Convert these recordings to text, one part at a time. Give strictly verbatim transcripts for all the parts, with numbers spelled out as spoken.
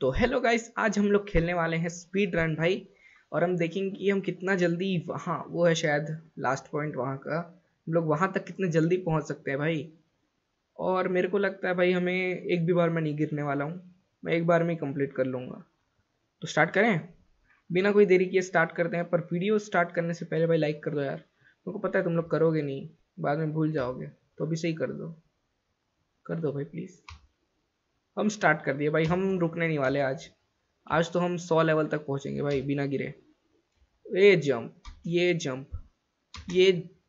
तो hello guys, आज हम लोग खेलने वाले हैं स्पीड रन भाई। और हम देखेंगे कि हम कितना जल्दी वहाँ, वो है शायद लास्ट पॉइंट वहाँ का, हम लोग वहाँ तक कितने जल्दी पहुँच सकते हैं भाई। और मेरे को लगता है भाई हमें एक भी बार में नहीं गिरने वाला हूँ, मैं एक बार में ही कंप्लीट कर लूँगा। तो स्टार्ट करें, बिना कोई देरी किए स्टार्ट करते हैं। पर वीडियो स्टार्ट करने से पहले भाई लाइक कर दो यार, मेरे को पता है तुम लोग करोगे नहीं, बाद में भूल जाओगे, तो अभी सही कर दो, कर दो भाई प्लीज़। हम स्टार्ट कर दिए भाई, हम रुकने नहीं वाले आज। आज तो हम सौ लेवल तक पहुंचेंगे भाई बिना गिरे। ये जंप, ये जंप, ये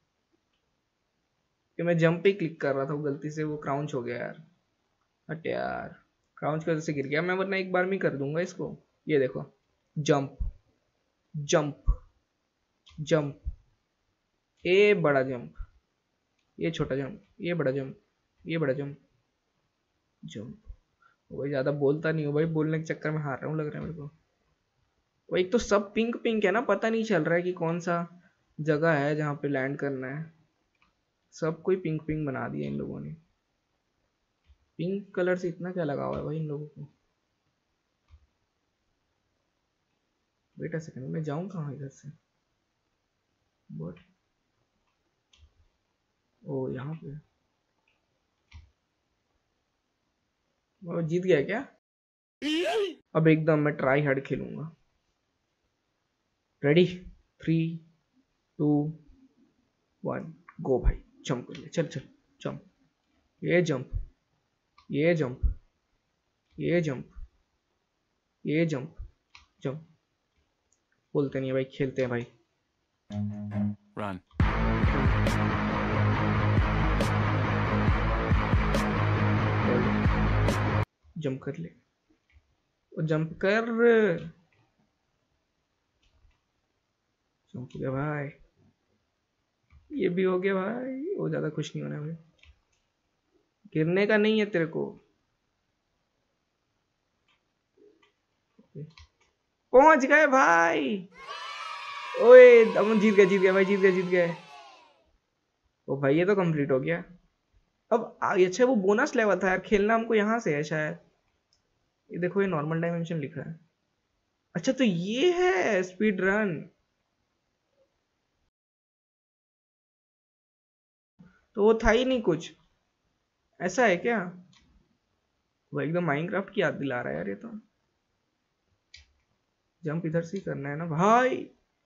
ये मैं जंप पे क्लिक कर रहा था, वो गलती से वो क्राउंच हो गया यार। हट यार, क्राउंच की वजह से गिर गया मैं, वरना एक बार में ही कर दूंगा इसको। ये देखो, जंप जंप जंप, ये बड़ा जंप, ये छोटा जंप, ये बड़ा जंप, ये बड़ा जंप, जंप। भाई ज्यादा बोलता नहीं हूँ भाई, बोलने के चक्कर में हार रहा हूँ लग रहा है मेरे को। वो एक तो सब पिंक पिंक है ना, पता नहीं चल रहा है कि कौन सा जगह है जहाँ पे लैंड करना है। सब कोई पिंक पिंक बना दिया इन लोगों ने। पिंक कलर से इतना क्या लगा हुआ है भाई इन लोगों को। वेट अ सेकंड, मैं जाऊँ कहाँ इधर से? बट ओ यहाँ पे, वो जीत गया क्या? अब एकदम मैं ट्राई हार्ड खेलूंगा। Ready, three two one go भाई। जंप कर ले, चल चल जंप, ये जंप, ये जंप, ये जंप, ये जंप, जंप। बोलते नहीं है भाई, खेलते हैं भाई। रन, जंप कर ले, वो जंप कर, जंप हो गया भाई, ये भी हो गया भाई। वो ज्यादा खुश नहीं होना भाई, गिरने का नहीं है तेरे को। पहुंच गए भाई, ओए हम जीत गए, जीत गए भाई, जीत गए, जीत गए। ओ भाई ये तो कंप्लीट हो गया। अब अच्छा, वो बोनस लेवल था यार, खेलना हमको यहाँ से है शायद। ये देखो, ये नॉर्मल डायमेंशन लिखा है। अच्छा तो ये है स्पीड रन, तो वो था ही नहीं कुछ, ऐसा है क्या? वो एकदम माइनक्राफ्ट की याद दिला रहा है यार ये तो। जंप इधर से ही करना है ना भाई।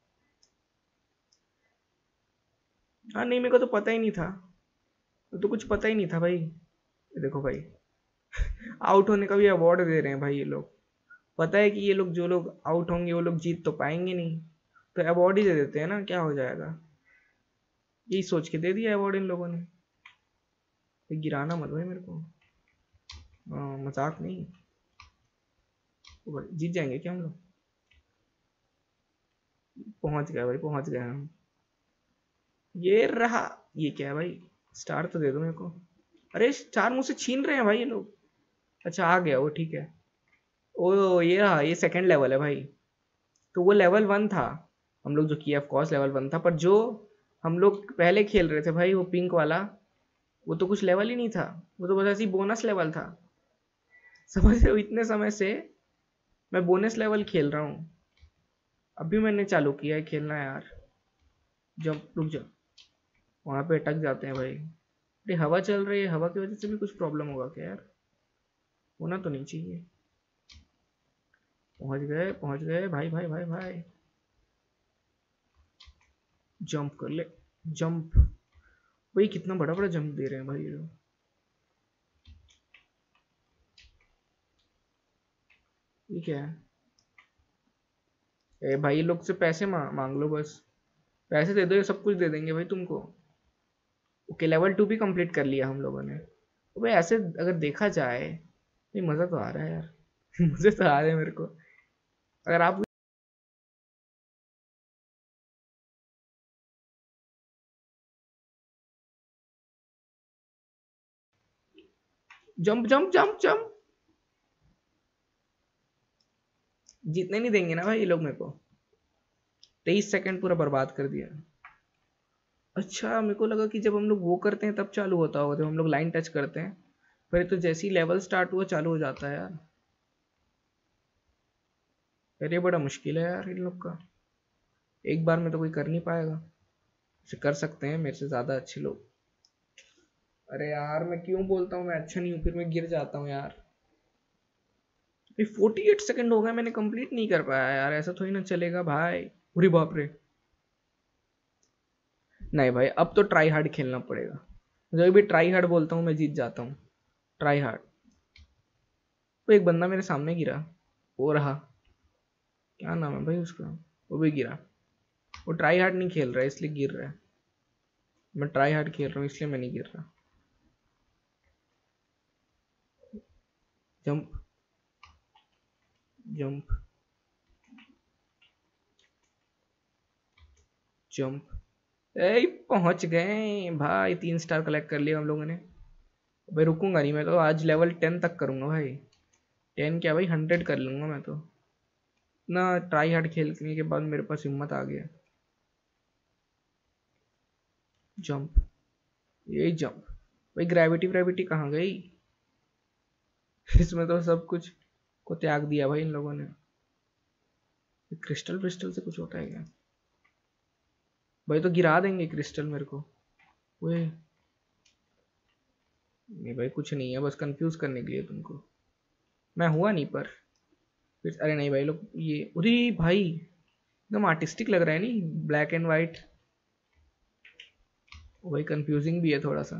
हाँ नहीं, मेरे को तो पता ही नहीं था, तो कुछ पता ही नहीं था भाई। ये देखो भाई, आउट होने का भी अवार्ड दे रहे हैं भाई ये लोग। पता है कि ये लोग, जो लोग आउट होंगे वो लोग जीत तो पाएंगे नहीं, तो अवार्ड ही दे देते हैं ना, क्या हो जाएगा। यही सोच के दे दिया अवार्ड इन लोगों ने। गिराना मत भाई मेरे को, मजाक नहीं। भाई जीत जाएंगे क्या हम लोग? पहुंच गए भाई, पहुंच गए हम। ये रहा, ये क्या है भाई? स्टार तो दे दो मेरे को। अरे स्टार मुझसे छीन रहे हैं भाई ये लोग। अच्छा आ गया वो, ठीक है। ओ ये रहा, ये सेकंड लेवल है भाई। तो वो लेवल वन था, हम लोग जो किया ऑफ कोर्स लेवल वन था, पर जो हम लोग पहले खेल रहे थे भाई, वो पिंक वाला, वो तो कुछ लेवल ही नहीं था, वो तो बस ऐसी बोनस लेवल था। समझ रहे हो, इतने समय से मैं बोनस लेवल खेल रहा हूँ, अभी मैंने चालू किया है खेलना यार। जब रुक जा, वहाँ पे अटक जाते हैं भाई। अरे हवा चल रही है, हवा की वजह से भी कुछ प्रॉब्लम होगा क्या यार? होना तो नहीं चाहिए। पहुंच गए, पहुंच गए भाई भाई भाई भाई। जंप कर ले, जंप। भाई कितना बड़ा बड़ा जंप दे रहे हैं भाई ये लोग। ये क्या है? ए भाई लोग से पैसे मा, मांग लो बस, पैसे दे दो, ये सब कुछ दे देंगे भाई तुमको। ओके लेवल टू भी कंप्लीट कर लिया हम लोगों ने। तो भाई ऐसे अगर देखा जाए, ये मज़ा तो आ रहा है यार। मुझे तो आ रहा है मेरे को। अगर आप जंप जंप जंप जंप, जीतने नहीं देंगे ना भाई ये लोग मेरे को। तेईस सेकंड पूरा बर्बाद कर दिया। अच्छा मेरे को लगा कि जब हम लोग वो करते हैं तब चालू होता होगा, जब हम लोग लाइन टच करते हैं। पर ये तो जैसे ही लेवल स्टार्ट हुआ चालू हो जाता है यार। यार ये बड़ा मुश्किल है यार इन लोग का, एक बार में तो कोई कर नहीं पाएगा। इसे कर सकते हैं मेरे से ज़्यादा अच्छे लोग। अरे यार मैं क्यों बोलता हूँ मैं अच्छा नहीं हूँ, फिर मैं गिर जाता हूँ यार। फोर्टी एट सेकेंड हो गए, मैंने कंप्लीट नहीं कर पाया यार, ऐसा थोड़ी ना चलेगा भाई। अरे बाप रे। नहीं भाई अब तो ट्राई हार्ड खेलना पड़ेगा, जब भी ट्राई हार्ड बोलता हूँ मैं जीत जाता हूँ। Try hard. वो एक बंदा मेरे सामने गिरा, वो रहा, क्या नाम है भाई उसका, वो भी गिरा। वो ट्राई हार्ड नहीं खेल रहा है इसलिए गिर रहा है, मैं ट्राई हार्ड खेल रहा हूँ इसलिए मैं नहीं गिर रहा। Jump jump jump. ए पहुंच गए भाई, तीन स्टार कलेक्ट कर लिया हम लोगों ने। भाई रुकूंगा नहीं मैं तो, आज लेवल टेन तक करूंगा भाई। टेन क्या भाई, हंड्रेड कर लूंगा मैं तो। ना ट्राई हार्ड खेलने के बाद मेरे पास हिम्मत आ गया। जंप, यही जंप। भाई ग्रेविटी व्रेविटी कहाँ गई? इसमें तो सब कुछ को त्याग दिया भाई इन लोगों ने। क्रिस्टल क्रिस्टल से कुछ होता है क्या? भाई तो गिरा देंगे क्रिस्टल मेरे को। ओए नहीं भाई कुछ नहीं है, बस कंफ्यूज करने के लिए तुमको। मैं हुआ नहीं पर फिर, अरे नहीं भाई लोग ये, अरे भाई एकदम आर्टिस्टिक लग रहा है नहीं, ब्लैक एंड वाइट। भाई कंफ्यूजिंग भी है थोड़ा सा।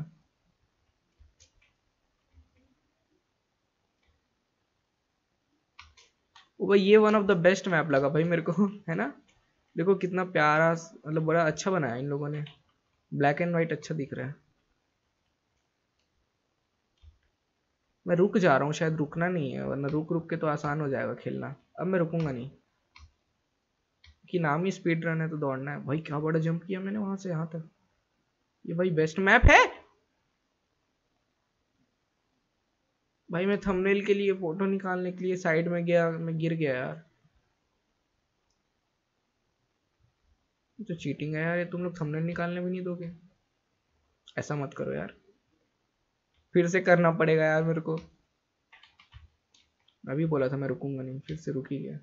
वो भाई ये one of the best map लगा भाई मेरे को है ना। देखो कितना प्यारा, मतलब बड़ा अच्छा बनाया इन लोगों ने, ब्लैक एंड वाइट अच्छा दिख रहा है। मैं रुक जा रहा हूँ, शायद रुकना नहीं है, वरना रुक रुक के तो आसान हो जाएगा खेलना। अब मैं रुकूंगा नहीं, कि नाम ही स्पीड रन है तो दौड़ना है। भाई क्या बड़ा जंप किया मैंने वहां से यहाँ तक। ये भाई बेस्ट मैप है। भाई मैं थंबनेल के लिए फोटो निकालने के लिए साइड में गया, मैं गिर गया यार। ये तो चीटिंग है यार, ये तुम लोग थंबनेल निकालने भी नहीं दोगे। ऐसा मत करो यार, फिर से करना पड़ेगा यार मेरे को। अभी बोला था मैं रुकूंगा नहीं, फिर से रुक ही गया।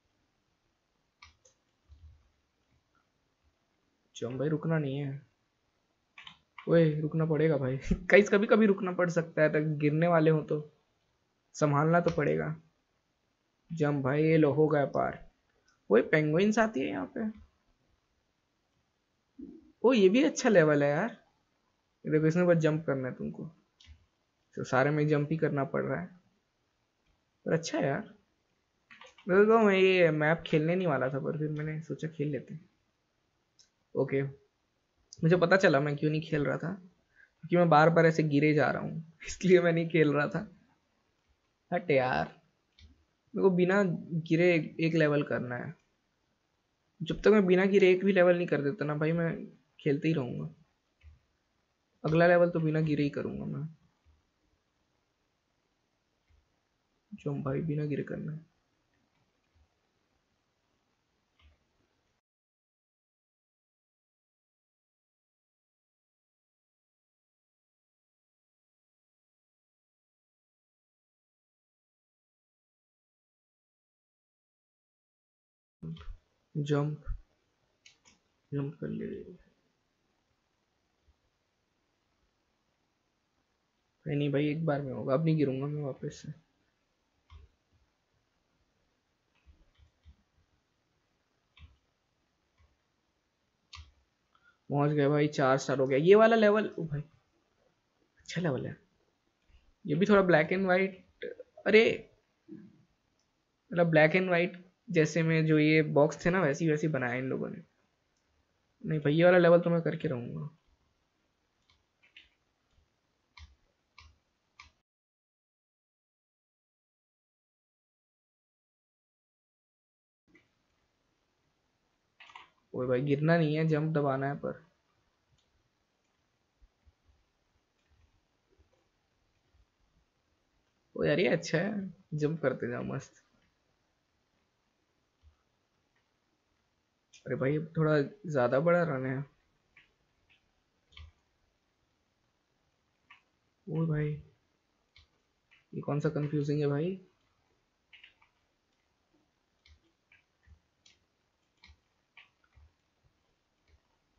चल भाई रुकना नहीं है। ओए रुकना पड़ेगा भाई कहीं कभी कभी रुकना पड़ सकता है, तक गिरने वाले हो तो संभालना तो पड़ेगा। जंप भाई, ये लो हो गया पार। वही पेंगुइन्स आती है यहाँ पे। ओ ये भी अच्छा लेवल है यार। ये देखो इसमें बस जंप करना है तुमको, तो सारे में जंप ही करना पड़ रहा है, पर अच्छा है यार। वैसे तो मैं ये मैप खेलने नहीं वाला था, पर फिर मैंने सोचा खेल लेते हैं। ओके, मुझे पता चला मैं क्यों नहीं खेल रहा था, क्योंकि मैं बार बार ऐसे गिरे जा रहा हूँ इसलिए मैं नहीं खेल रहा था। हट यार, मेरे को बिना गिरे एक, एक लेवल करना है। जब तक मैं बिना गिरे एक भी लेवल नहीं कर देता ना भाई, मैं खेलते ही रहूंगा। अगला लेवल तो बिना गिरे ही करूंगा मैं। जो भाई बिना गिरे करना है। जंप जंप कर ले। नहीं नहीं भाई एक बार में होगा, अब नहीं गिरूंगा मैं वापस से। पहुंच गए भाई, चार स्टार हो गया ये वाला लेवल। ओ भाई अच्छा लेवल है ये भी, थोड़ा ब्लैक एंड वाइट। अरे मतलब ब्लैक एंड वाइट जैसे में जो ये बॉक्स थे ना, वैसी वैसी बनाया इन लोगों ने। नहीं भाई ये वाला लेवल तो मैं करके रहूंगा। ओए भाई गिरना नहीं है, जंप दबाना है पर। ओ यार ये अच्छा है, जंप करते जाओ मस्त। अरे भाई थोड़ा ज्यादा बड़ा रन है। ओ भाई ये कौन सा कंफ्यूजिंग है भाई।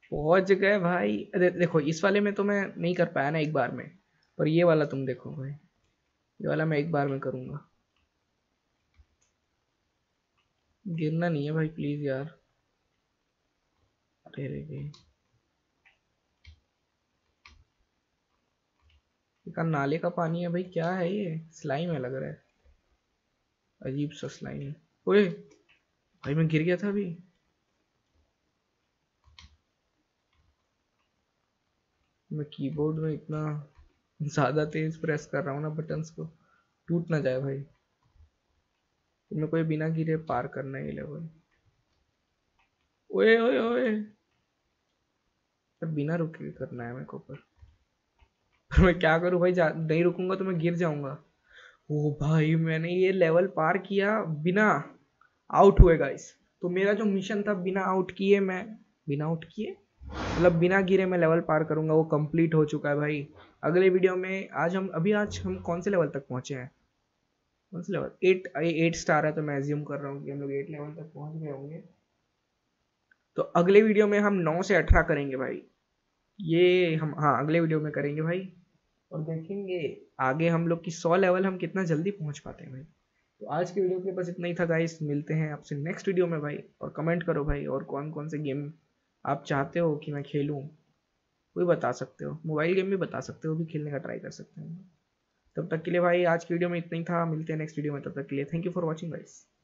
पहुंच गए भाई। अरे देखो इस वाले में तो मैं नहीं कर पाया ना एक बार में, पर ये वाला तुम देखो भाई, ये वाला मैं एक बार में करूंगा। गिरना नहीं है भाई प्लीज यार। अरे रे रे, ये नाले का पानी है भाई, क्या है ये? स्लाइम है लग रहा है, अजीब सा स्लाइम है। ओए भाई मैं गिर गया था अभी। मैं कीबोर्ड में इतना ज्यादा तेज प्रेस कर रहा हूँ ना बटन्स को, टूट ना जाए भाई। तो मेरे को ये बिना गिरे पार करना है ये लेवल। ओए ओए ओए, पर बिना रुके करना है मेरे को। पर, पर मैं क्या करूँ भाई, जा- नहीं रुकूंगा तो मैं गिर जाऊंगा। ओ भाई मैंने ये लेवल पार किया बिना आउट हुए गाइस। तो मेरा जो मिशन था बिना आउट किए मैं, बिना आउट किए मतलब बिना गिरे मैं लेवल पार करूंगा, वो कंप्लीट हो चुका है भाई। अगले वीडियो में आज हम अभी आज हम कौन से लेवल तक पहुंचे हैं? कौन से लेवल? एट एट स्टार है तो मैं एज्यूम कर रहा हूँ कि हम लोग एट लेवल तक पहुंच गए होंगे। तो अगले वीडियो में हम नौ से अठारह करेंगे भाई। ये हम हाँ अगले वीडियो में करेंगे भाई। और देखेंगे आगे हम लोग की सौ लेवल हम कितना जल्दी पहुंच पाते हैं भाई। तो आज के वीडियो के बस इतना ही था गाइस, मिलते हैं आपसे नेक्स्ट वीडियो में भाई। और कमेंट करो भाई और कौन कौन से गेम आप चाहते हो कि मैं खेलूं, कोई बता सकते हो। मोबाइल गेम भी बता सकते हो, भी खेलने का ट्राई कर सकते हैं। तब तक के लिए भाई आज की वीडियो में इतना ही था, मिलते हैं नेक्स्ट वीडियो में, तब तक के लिए thank you for watching guys.